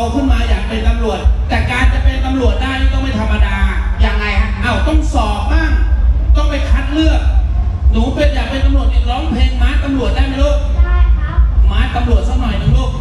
ขึ้นมาอยากเป็นตำรวจแต่การจะเป็นตำรวจได้ต้องไม่ธรรมดายังไงฮะต้องสอบบ้างต้องไปคัดเลือกหนูเป็นอยากเป็นตำรวจร้องเพลงม้าตำรวจได้ไหมลูกได้ครับม้าตำรวจสักหน่อยนึงลูก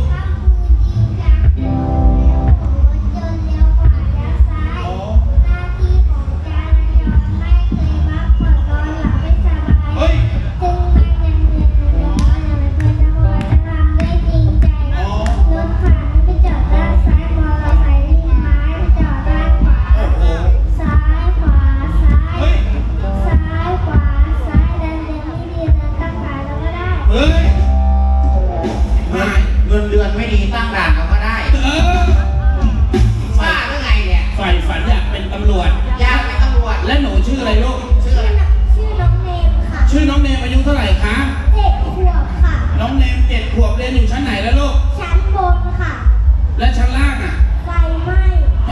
เงินเดือนไม่ดีตั้งด่านเราก็ได้ว่าเรื่องไงเนี่ยใฝ่ฝันอยากเป็นตำรวจอยากเป็นตำรวจและหนูชื่ออะไรลูกชื่ออะไรชื่อน้องเนมค่ะชื่อน้องเนมอายุเท่าไหร่คะ 7 ขวบค่ะน้องเนม7 ขวบเรียนอยู่ชั้นไหนแล้วลูกชั้นบนค่ะและชั้นล่างไฟไหม้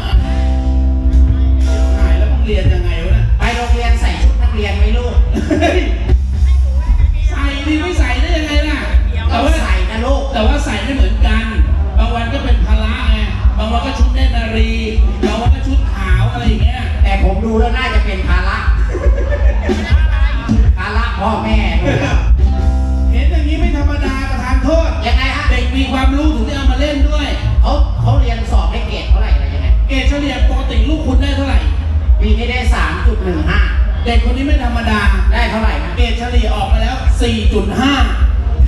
หายแล้วต้องเรียนยังไงวะเนี่ยไปโรงเรียนใส่ชุดนักเรียนไหมลูกใส่ดีไม่ใส่ได้ยังไงล่ะแต่ว่าใส่นะลูกแต่ว่าใส่ไม่เหมือนกันบางวันก็เป็นพละไงบางวันก็ชุดเนตรนารีบางวันก็ชุดขาวอะไรอย่างเงี้ยแต่ผมดูแล้วน่าจะเป็นภาระพ่อแม่เห็นอย่างนี้ไม่ธรรมดาประธานโทษยังไงฮะเด็กมีความรู้ถึงได้เอามาเล่นด้วยเขาเรียนสอบได้เกรดเท่าไหร่อะไรยังไงเกรดเฉลี่ยปกติลูกคุณได้เท่าไหร่ปีนี้ได้ 3.15 เด็กคนนี้ไม่ธรรมดาได้เท่าไหร่เกรดเฉลี่ยออกมาแล้ว 4.5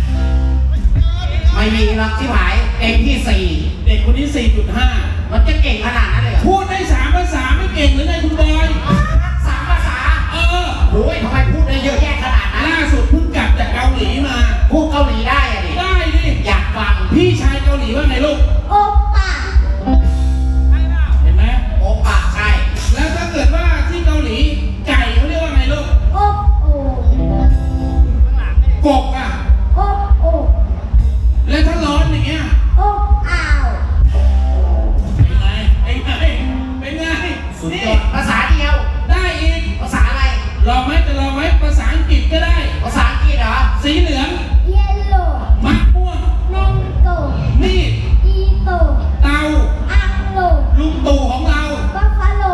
ไม่มีหรอกที่หายเก่งที่4 เด็กคนนี้ 4.5 มันจะเก่งขนาดนั้นเลยพูดได้3 ภาษาไม่เก่งหรือไงคุณบอย 3 ภาษาโอ้ยทำไมพูดได้เยอะแยะขนาดนั้นล่าสุดเพิ่งกลับจากเกาหลีมาพูดเกาหลีได้ดิได้ดิอยากฟังพี่ชายเกาหลีว่าไงลูกโอปะเห็นไหมโอปะใช่แล้วถ้าเกิดว่าที่เกาหลีไก่เขาเรียกว่าไงลูกโอกบโอแล้วถ้าร้อนอย่างเงี้ยอ้าวเป็นไงสุดยอดภาษาเดียวได้อีกภาษาอะไรลองไหมภาษาอังกฤษก็ได้ภาษาอังกฤษเหรอสีเหลือง yellow มะม่วง mango มีด ito เตา anglo ลุงตู่ของเรา buffalo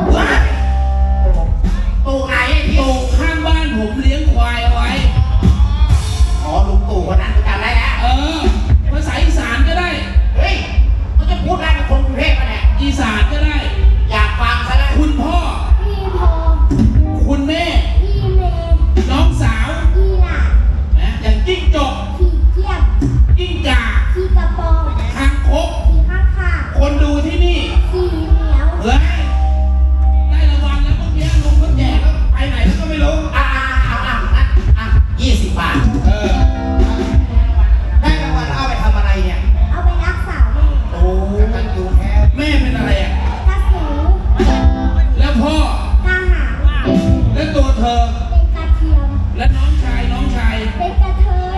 ตู่ไหนที่ตู่ข้างบ้านผมเลี้ยงควายเอาไว้ลุงตู่คนนั้นจำได้แล้วภาษาอีสานก็ได้เฮ้ยมันจะพูดได้เป็นคนกรุงเทพป่ะเนี่ยอีสานก็ได้อยากฟังซะแล้วคุณพ่อพี่พ่อคุณแม่พี่แม่น้องสาวพี่หลานอย่างจิ้งจกพี่เจี๊ยบกิ้งก่าพี่กระปองคางคกพี่ข้างค่ะคนดูที่นี่พี่เหนียวเฮ้ยได้รางวัลแล้วเมื่อกี้ลุงเขาแจกแล้วไปไหนแล้วก็ไม่รู้ 20 บาทได้รางวัลเอาไปทำอะไรเนี่ยเอาไปรักษาแม่กันอยู่แค่แม่เป็นอะไรกระสือแล้วพ่อทหารแล้วตัวเธอเป็นกระเทียมและน้องชายเป็นกระเทย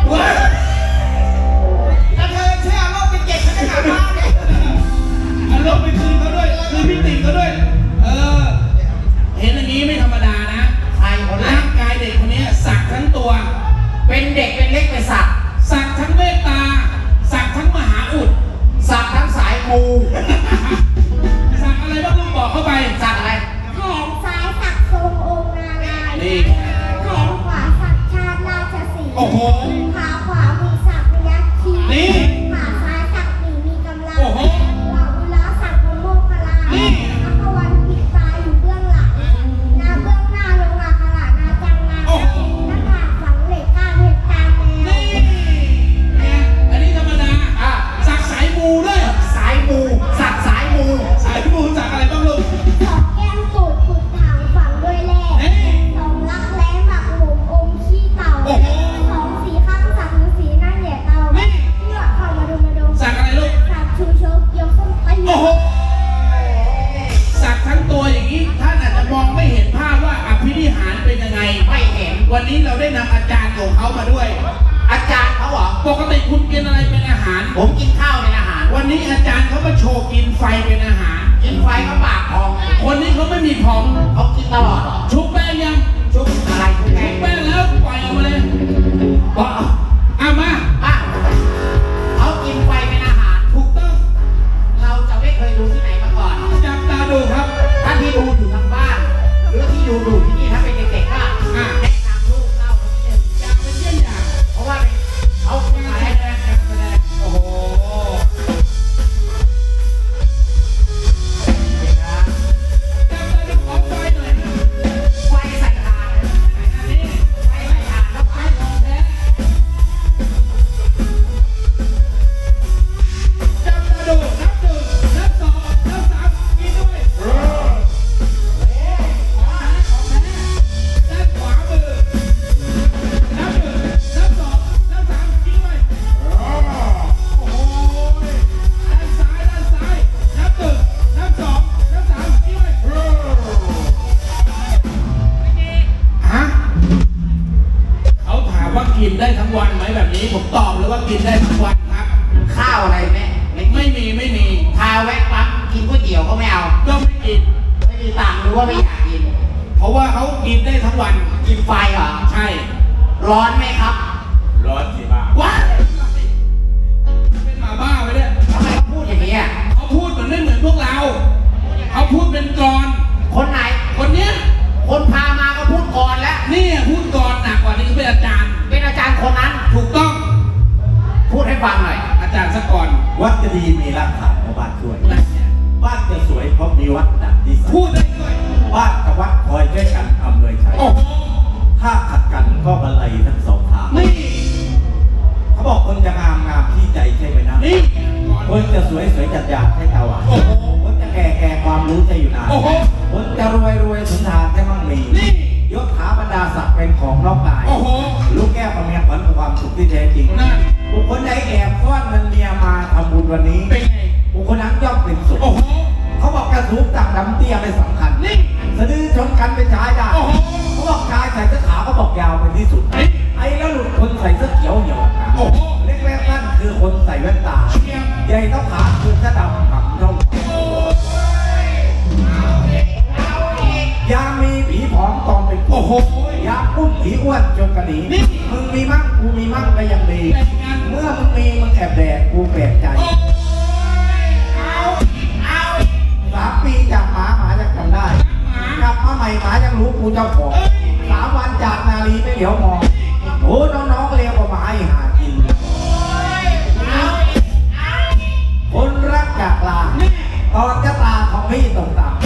เชื่อโลกเป็นเจ็ดขนาดมากเลยอารมณ์ไปคืนเขาด้วยคืนพี่ติ๋งเขาด้วยเห็นอย่างนี้ไม่ธรรมดานะร่างกายเด็กคนนี้สักทั้งตัวเป็นเด็กเป็นเล็กเป็นสักทั้งเมตตาสักทั้งมหาอุดสักทั้งสายมูสักอะไรบ้างลุงบอกเข้าไปสักอะไรแขนซ้ายสักทรงองค์นารายณ์แขนขวาสักชาติราชสีห์ขาขวามีสักยักษ์ขีขาซ้ายสักหมีกำลังหลังล้าสักโมกขลาพระวันปิดตาอยู่เบื้องหลังหน้าเบื้องหน้าลงมาขลาหน้าจังงานหน้าผากฝังเหล็กก้านเห็ดตาแมวอันนี้ธรรมดาสักสายมูด้วยสักสายมูสักอะไรบ้างลูกสองแก้มตูดขุดถางฝังด้วยแร่สองรักแร้หมักหลุมอมขี้เต่าสองสีข้างสักหรือสีหน้าเหลี่ยเต่าเลือกเข้ามาดูสักอะไรลูกสักชูชกยกส้นตีนสักทั้งตัวอย่างนี้ท่านอาจจะมองไม่เห็นภาพว่าอภินิหารเป็นยังไงไม่เห็นวันนี้เราได้นำอาจารย์ของเขามาด้วยอาจารย์เขาเหรอปกติคุณกินอะไรเป็นอาหารผมกินข้าวเป็นอาหารวันนี้อาจารย์เขามาโชว์กินไฟเป็นอาหารกินไฟก็ปากพองคนนี้เขาไม่มีพองเขากินตลอดชุบแป้งยังชุบอะไรชุบแป้งแล้วปล่อยออกมาเลยมาเขากินไฟเป็นอาหารถูกต้องเราจะไม่เคยแวะปั๊มกินก๋วยเตี๋ยวก็ไม่เอาก็ไม่กินไม่มีตังค์หรือว่าไม่อยากกินเพราะว่าเขากินได้ทั้งวันกินไฟเหรอใช่ร้อนไหมครับร้อนสิบ้าว้าเป็นหมาบ้าไปเนี่ยทำไมเขาพูดอย่างนี้อ่ะเขาพูดเหมือนไม่เหมือนพวกเราเขาพูดเป็นกรคนไหนคนเนี้ยคนพามาก็พูดก่อนแล้วนี่พูดกรหนักกว่านี้ก็เป็นอาจารย์เป็นอาจารย์คนนั้นถูกต้องพูดให้ฟังหน่อยอาจารย์สักก่อนวัดจะดีมีรากฐานของบ้านช่วยนั่นเนี่ยบ้านจะสวยเพราะมีวัดดักที่ใสพูดได้ด้วยบ้านกับวัดคอยช่วยกันอำนวยชัยโอ้โหถ้าขัดกันก็บรรลัยทั้งสองทางนี่เขาบอกคนจะงามงามที่ใจใช่ไหมนะนี่คนจะสวยสวยจัดยาดให้ตาหวานโอ้โหคนจะแก่แก่ความรู้จะอยู่นานโอ้โหคนจะรวยรวยสุนทานจะมั่งมีนี่ยศถาบรรดาศักดิ์เป็นของนอกกายโอ้โหลูกแก้วกับเมียขวัญกับความสุขที่แท้จริงนั่นบุคคลใดแอบซ่อนเงินเมียมาทำบุญวันนี้เป็นไงบุคคลนั้นย่อมเป็นสุขโอ้โหเขาบอกกระสูงต่างดำเตี้ยไม่สำคัญนี่สะดือชนกันเป็นชายได้โอ้โหเขาบอกชายใส่เสื้อขาวเขาบอกยาวเป็นที่สุดนี่ไอ้แล้วหลุดคนใส่เสื้อเขียวเหี่ยวหนาโอ้โหเล็กแรกสั้นคือคนใส่แว่นตาเชียงใหญ่เท่าขาคือเสื้อดำหำเท่าโอ้ยยามมีผีผอมตอนเป็นโอ้โหยามอุ้มผีอ้วนจนกระดีนี่มึงมีมั่งกูมีมั่งก็ยังดีแต่งงานเมื่อมึงมีมึงแอบแดกกูแปลกใจโอ้ยเอา 3 ปีจากหมาหมายังจำได้หมากลับมาใหม่หมายังรู้กูเจ้าของ 3 วันจากนาลีไม่เหลียวมองโอ้น้องๆเร็วกว่าหมาอีหากิน คนรักจากลานี่ตอนจะตาของพี่ตกต่ำ